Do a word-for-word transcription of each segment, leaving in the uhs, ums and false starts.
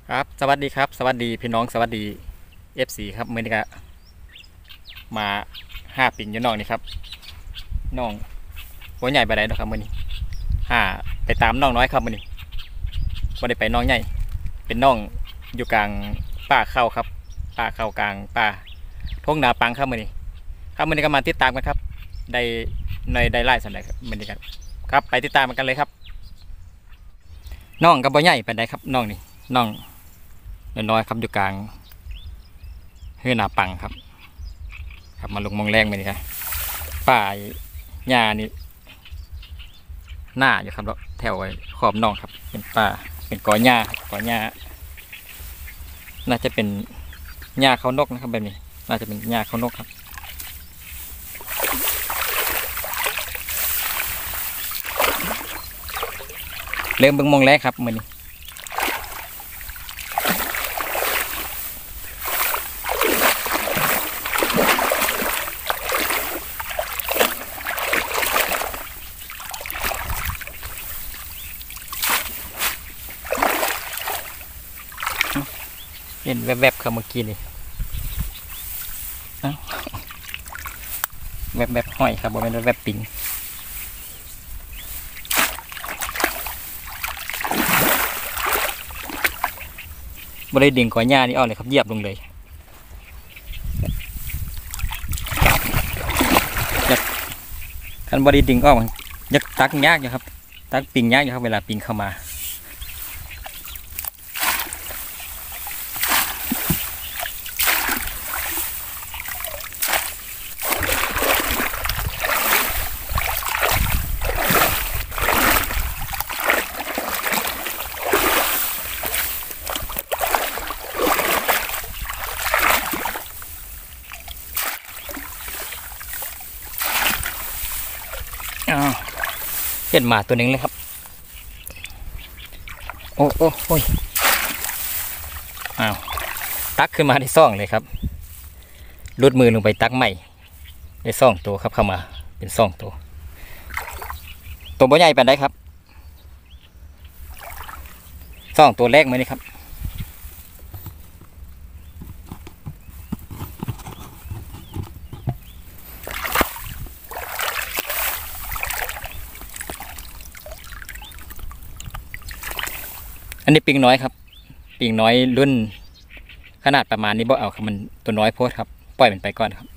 ครับสวัสดีครับสวัสดีพี่น้องสวัสดีเอฟซีครับมื่อนี้ก็มาห้าปิ่งอยู่น้องนี่ครับน้องหัวใหญ่ไปไหนนะครับมื่อนี้ห้าไปตามน้องน้อยครับมื่อนี้ไม่ได้ไปน้องใหญ่เป็นน้องอยู่กลางป่าเข้าครับป่าเข้ากลางป่าทงนาปังครับมื่อนี้ครับมื่อนี้ก็มาติดตามกันครับได้ในได้ไล่สันใดครับมื่อนี้กันครับไปติดตามกันเลยครับน้องกับบ่ใหญ่ไปไหนครับน้องนี่น้องน้อยๆครับอยู่กลางเฮือนาปังครับครับมาลงมองแรงไปนี่ครับป่าหญ้านี่หน้าอยู่ครับแล้วแถวไว้ขอบน่องครับเป็นป่าเป็นกอหญ้ากอหญ้าน่าจะเป็นหญ้าเขานกนะครับแบบนี้น่าจะเป็นหญ้าเขานกครับเริ่มเบิ่งมองแรกครับมือนี้เห็นแวบๆครับเมื่อกี้นี่แวบๆห้อยครับบนเป็นแวบปิงบริดิ่งกอหญ้านี่อ้อเลยครับเหยียบลงเลยอยากคันบริดิ่งอ้ออยากตักยากอยู่ครับตักปิงยากอยู่ครับเวลาปิงเข้ามาเห็นหมาตัวหนึ่งเลยครับโอ้โอ้โอ้ยอ้าวตักขึ้นมาได้ซ่องเลยครับลุดมือลงไปตักใหม่ได้ซ่องตัวครับเข้ามาเป็นซ่องตัวตัวบ่ใหญ่ปานใดครับซ่องตัวแรกมานี่ครับอันนี้ปิงน้อยครับปิงน้อยรุ่นขนาดประมาณนี้บ่เอาครับมันตัวน้อยโพสครับปล่อยมันไปก่อนครับ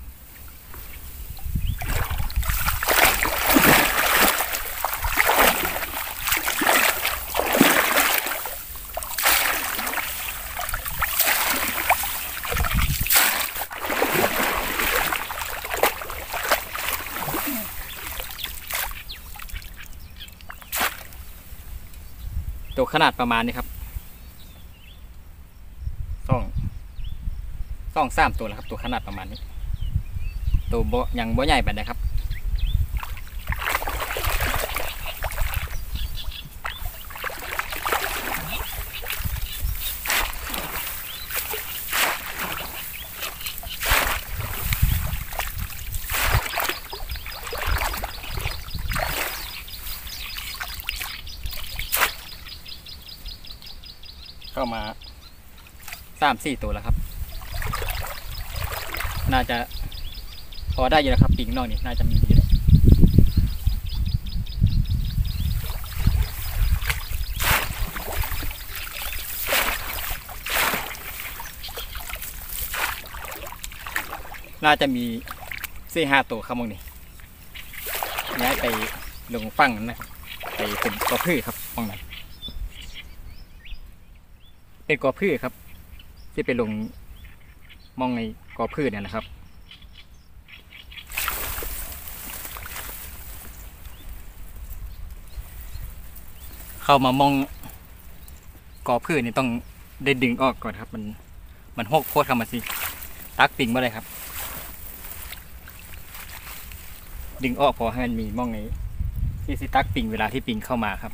ตัวขนาดประมาณนี้ครับซ่องซ่องสามตัวแล้วครับตัวขนาดประมาณนี้ตัวโบยังโบใหญ่ไปนะครับเข้ามาสามสี่ตัวแล้วครับน่าจะพอได้อยู่แล้วครับปิงนอกนี่น่าจะมีอยู่แล้วน่าจะมีสี่ห้าตัวครับมองนี่ย้ายไปลงฝั่งนั้นนะครับไปเป็นกอพืชครับมองนั้นเป็นกอพืชครับที่ไปลงมองในกอพืชเนี่ยนะครับเข้ามามองกอพืชนี่ต้องได้ดึงออกก่อนครับมันมันหกโคตรเข้ามาสิตักปิงมาเลยครับดึงออกพอให้มันมีมองในที่สิตักปิงเวลาที่ปิงเข้ามาครับ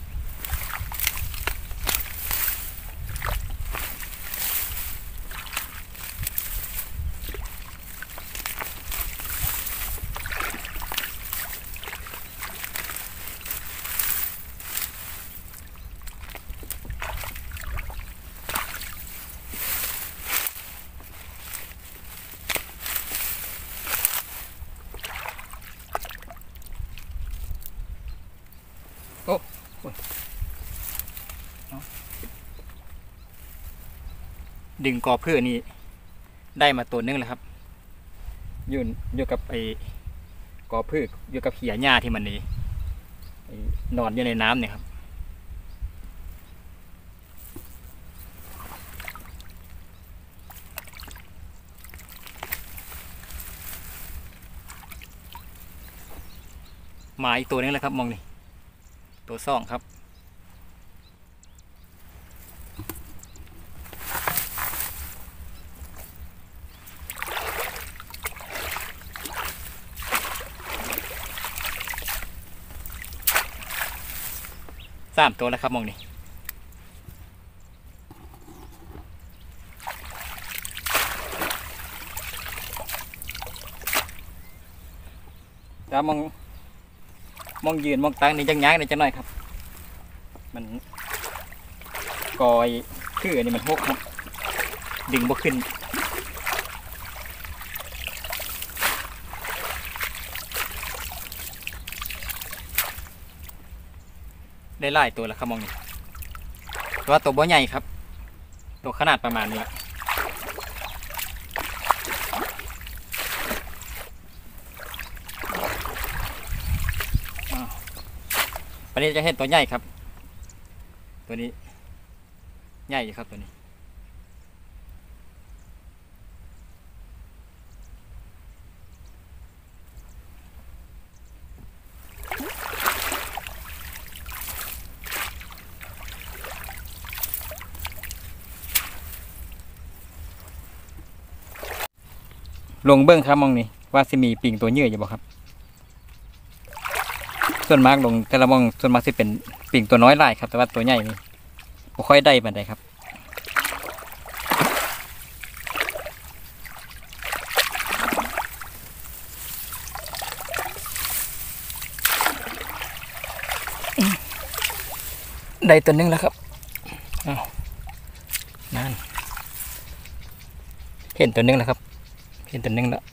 ดึงกอเพื่อนี่ได้มาตัวนึงแล้วครับอยู่อยู่กับไอ้กอพืชอยู่กับเขียหญ้าที่มันนี่นอนอยู่ในน้ำเนี่ยครับมาอีกตัวนึงแล้วครับมองนี่ตัวซ่องครับสามตัวแล้วครับมองนี่แล้วมองมองยืนมองตั้งนี่ยังยักในจังหน่อยครับมันกอยคืออันนี้มันหกครับดึงบ่ขึ้นได้ไล่ตัวแล้วครับมองนี่แต่ว่าตัวบ่ใหญ่ครับตัวขนาดประมาณนี้ละวันนี้จะเห็นตัวใหญ่ครับตัวนี้ใหญ่อยู่ครับตัวนี้ลงเบื้องครับมองนี่ว่าสิมีปิงตัวเยื่ออยู่บ่ครับส่วนมากลงแต่ละมองส่วนมากสิเป็นปิ่งตัวน้อยลายครับแต่ว่าตัวใหญ่นี่ไม่ค่อยได้ปานใดครับได้ตัวนึงแล้วครับอ้าวนั่นเห็นตัวนึงแล้วครับเห็นตัวนึงแล้ว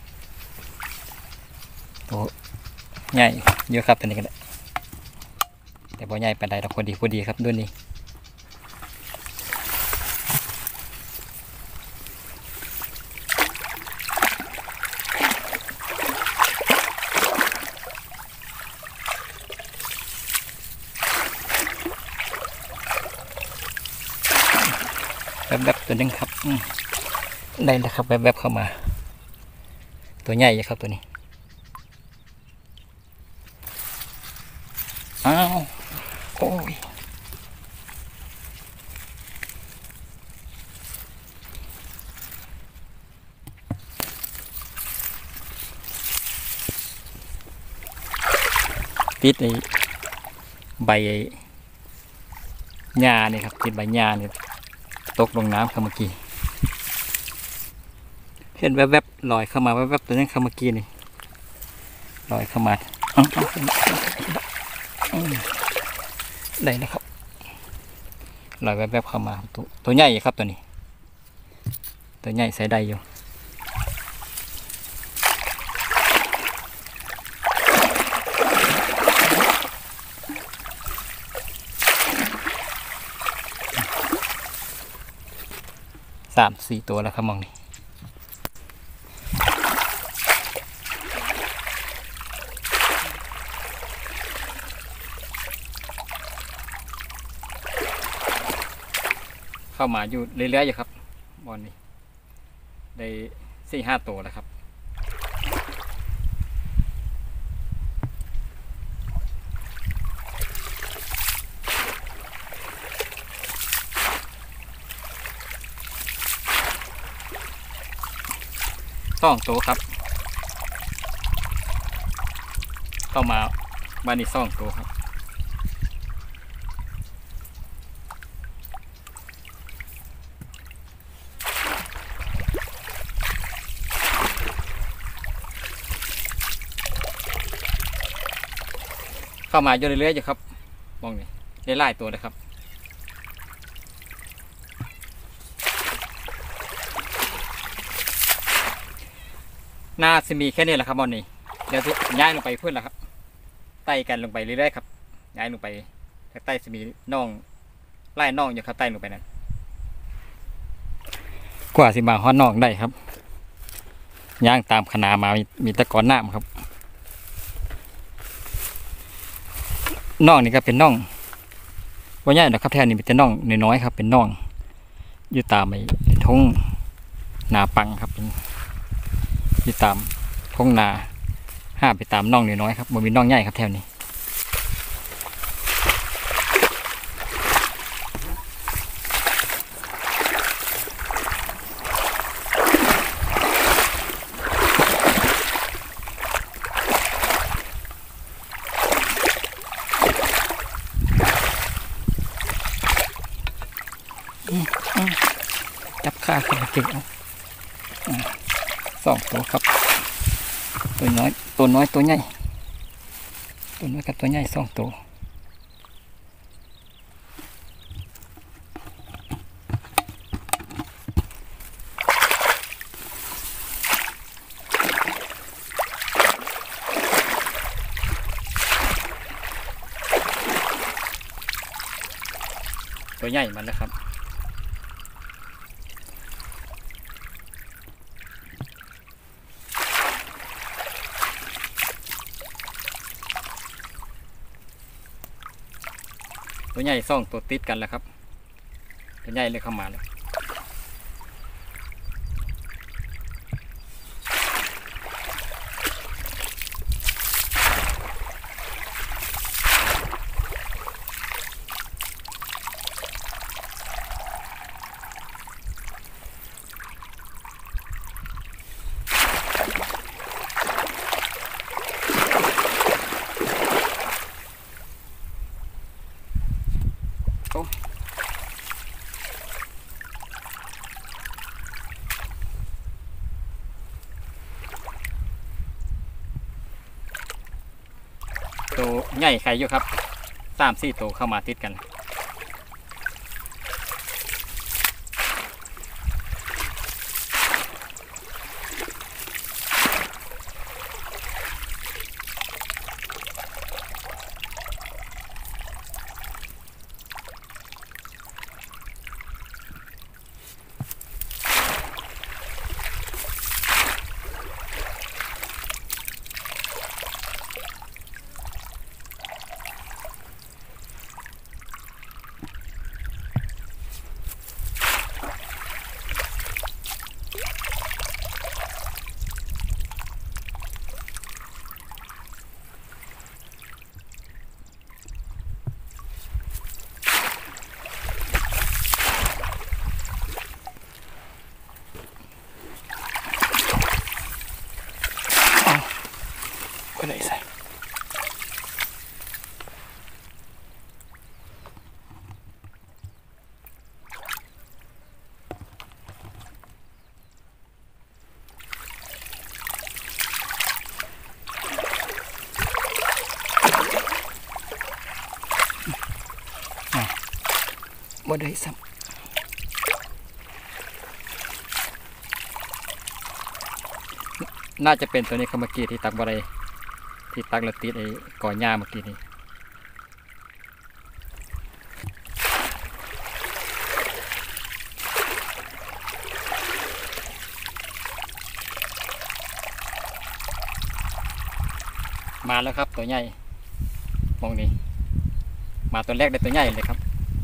โอ้ใหญ่เยอะครับตัวนี้กันแต่พอใหญ่ปานใดเราพอดีพอดีครับด้วยนี้แบบๆตัวนึงครับได้แล้วครับแบบๆเข้ามาตัวใหญ่ครับตัวนี้อ้าวโอ้ยติดไอ้ใบหญ้านี่ครับติดใบหญ้านี่ตกลงน้ำครับเมื่อกี้เห็นแวบๆลอยเข้ามาแวบๆตัวนี้ครับเมื่อกี้นี่ลอยเข้ามาได้นะครับลอยแวบๆเข้ามาตัวตัวใหญ่ครับตัวนี้ตัวใหญ่ใส่ได้อยู่สามสี่ตัวแล้วครับมองนี่เข้ามาอยู่เรื่อยๆอยู่ครับบอลนี้ได้สี่ห้าตัวแล้วครับสองตัวครับเข้ามาบ้านนี้สองตัวครับเข้ามาอยู่เรื่อยๆอยู่ครับมองนี่ได้ไล่ตัวเลยครับน่าจะมีแค่นี้แหละครับบอลนี่เดี๋ยวย้ายลงไปพื้นแล้วครับไต่กันลงไปเรื่อยๆครับย้ายลงไปถ้าใต้จะมีน่องไล่น่องอยู่ครับใต้ลงไปนั่นกว่าสิมาฮอดน่องได้ครับย่างตามขนามามีมีตะกอนน้ำครับน่องนี่ก็เป็นน่องว่าใหญ่นะครับแถวนี้เป็นแต่น่องน้อยๆครับเป็นน่องอยู่ตามไอ้ทงนาปังครับเป็นอยู่ตามทงนาห้าไปตามน่องน้อยๆครับมันมีน่องใหญ่ครับแถวนี้จับขาขึ้นมาเก่งเอาสองตัวครับตัวน้อยตัวน้อยตัวใหญ่ตัวน้อยกับตัวใหญ่สองตัวตัวใหญ่มันนะครับตัวใหญ่ซ่องตัวติดกันแล้วครับตัวใหญ่เลยเข้ามาเลยตัวใหญ่ใครอยู่ครับสามสี่ตัวเข้ามาติดกันก็เลยใส่บ่ได้ซ้ำน่าจะเป็นตัวนี้เขาเมื่อกี้ที่ตักบ่ได้ที่ตักแล้วติดไอ้ก่อหญ้าเมื่อกี้นี้มาแล้วครับตัวใหญ่มองนี้มาตัวแรกได้ตัวใหญ่เลยครับ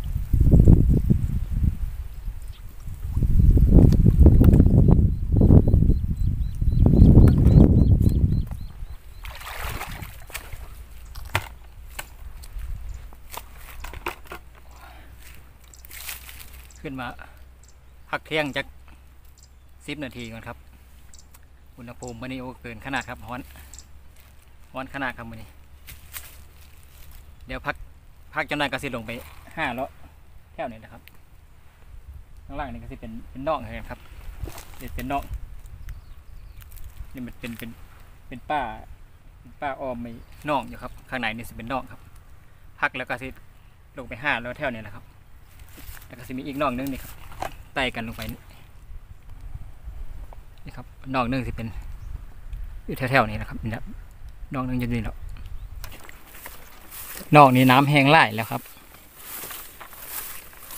ขึ้นมาพักเที่ยงจากสิบนาทีก่อนครับอุณหภูมิวันนี้โอ้เกินขนาดครับร้อนร้อนขนาดครับวันนี้เดี๋ยวพักพักจำนวนก็สิลงไปห้าแล้วแถวนี้นะครับข้างล่างนี่ก็สิเป็นเป็นน่องครับนี่เป็นน่องนี่มันเป็นเป็นเป็นป้าเป็นป้าอ้อมไม่น่องอยู่ครับข้างในนี่สิเป็นน่องครับพักแล้วก็สิลงไปห้าแล้วแถวนี้แหละครับแล้วก็จะมีอีกน่องนึงนี่ครับไต่กันลงไปนี่ครับน่องนึงสิเป็นอยู่แถวๆนี้นะครับนี่นะน่องนึงจะนี่แล้วน่องนี้น้ำแห้งไล่แล้วครับ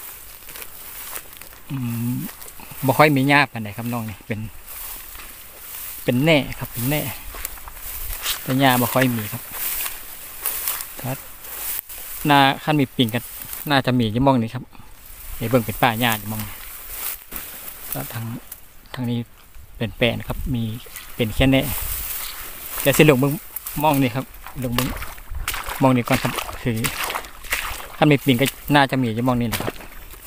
อืมบ่ค่อยมีหญ้าปานใดครับน้องนี่เป็นเป็นแหน่ครับเป็นแหน่แต่หญ้าบ่ค่อยมีครับถ้าน่าคันมีปิงก็น่าจะมีอยู่หม้องนี้ครับเดี๋ยวเบิ่งเป็นป่าหญ้าอยู่หม้องนี้ก็ทางทางนี้เป็นแปลนครับมีเป็นแค่แหน่เดี๋ยวสิลงเบิ่งหม้องนี้ครับลงเบิ่งหม้องนี้ก่อนครับคือคันมีปิงก็น่าจะมีอยู่หม้องนี้นะครับ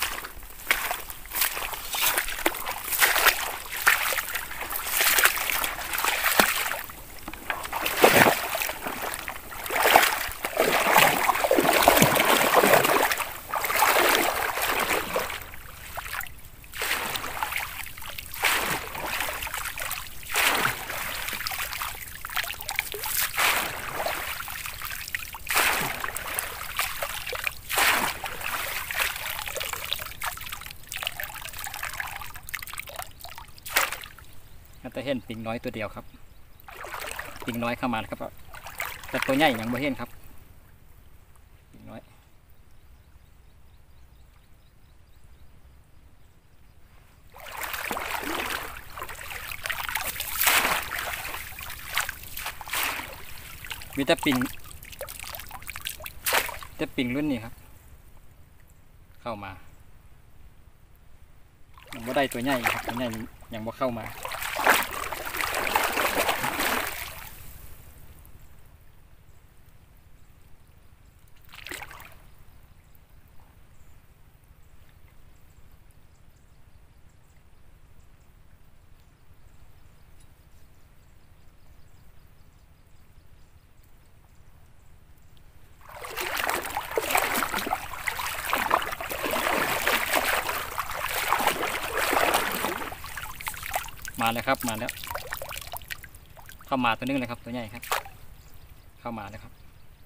แต่เห็นปิงน้อยตัวเดียวครับปิงน้อยเข้ามาแล้วครับแต่ตัวใหญ่ยังไม่เห็นครับปิงน้อยมีแต่ปิงแต่ปิงรุ่นนี้ครับเข้ามายังไม่ได้ตัวใหญ่ครับตัวใหญ่ยังไม่เข้ามามาแล้วครับมาแล้วเข้ามาตัวนึงเลยครับตัวใหญ่ครับเข้ามาแล้วครับ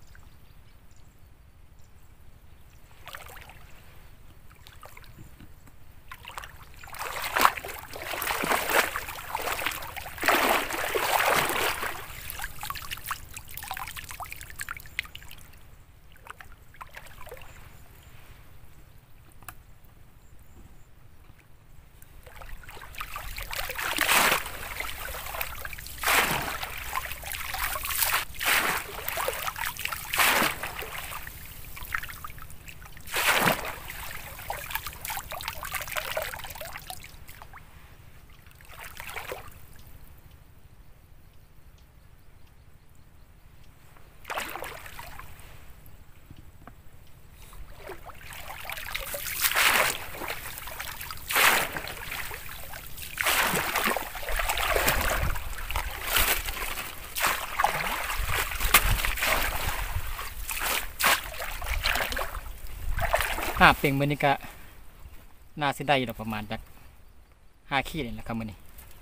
ห้าเป่งมือนี้ก็น่าสิได้อยู่ประมาณจากห้าขีดนี่แหละครับมือนี้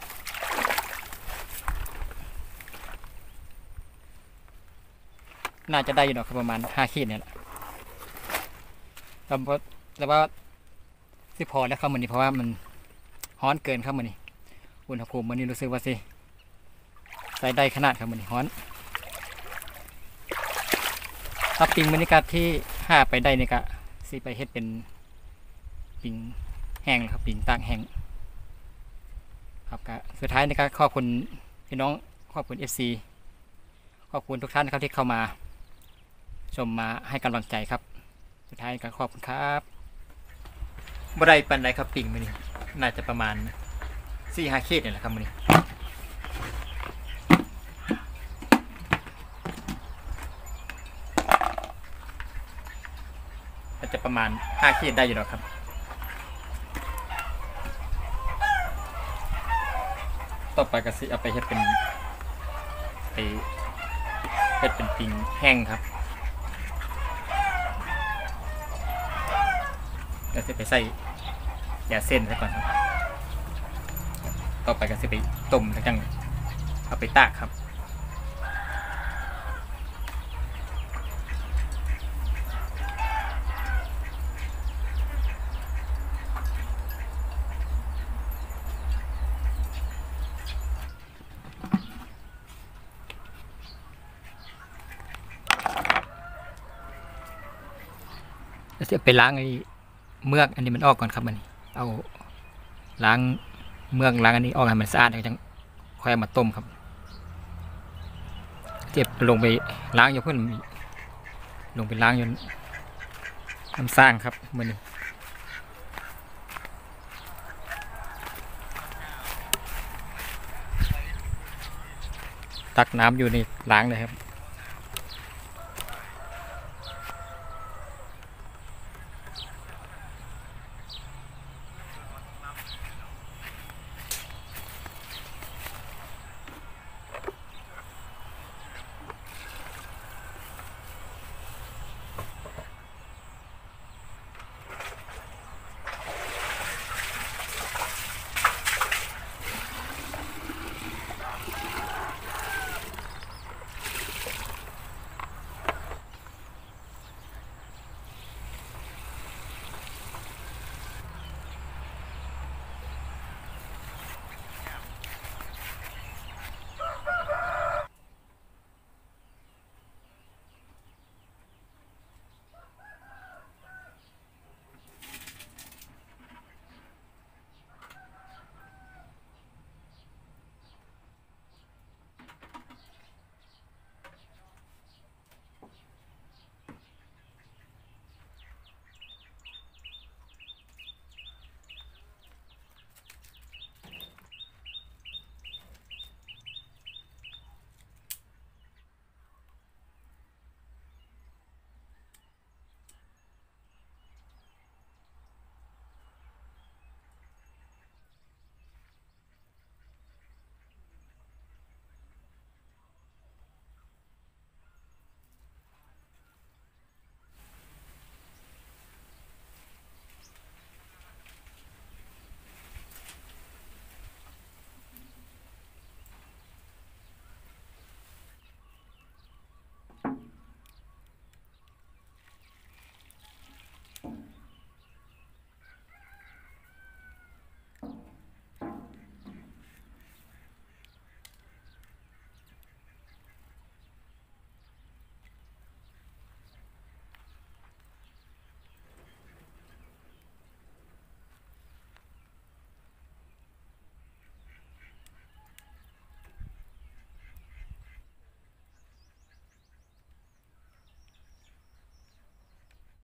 น่าจะได้อยู่ครับประมาณห้าขีดนี่แหละแล้วแล้วว่าสิพอแล้วครับมือนี้เพราะว่ามันฮ้อนเกินครับมือนี้อุณหภูมิมือนี้รู้สึกว่าสิใส่ได้ขนาดครับมือนี้ฮ้อนถ้าปิงมือนี้ก็ที่ห้าไปได้นี่ก็สิไปเฮ็ดเป็นปิงแห้งครับปิงตากแห้งครับก็สุดท้ายนี่ก็ขอบคุณพี่น้องขอบคุณ เอฟ ซี ขอบคุณทุกท่านครับที่เข้ามาชมมาให้กำลังใจครับสุดท้ายก็ขอบคุณครับบ่ได้ปันไรครับปิงมื้อนี้น่าจะประมาณ สี่ห้า ขีดนี่แหละครับมื้อนี้อาจจะประมาณห้าขีดได้อยู่หรอกครับต่อไปก็สิเอาไปเฮ็ดเป็นไปเฮ็ดเป็นปิงแห้งครับแล้วสิไปใส่ยาเส้นซะก่อนครับต่อไปก็สิไปต้มแล้วจังเอาไปตากครับจะไปล้างไอ้เมือกอันนี้มันออกก่อนครับมันเอาล้างเมืองล้างอันนี้ออกให้มันสะอาดแล้วจังค่อยเอามาต้มครับเจ็บลงไปล้างอยู่เพื่อนลงไปล้างอยู่น้ำสร้างครับมือนี้ตักน้ำอยู่ในล้างเลยครับ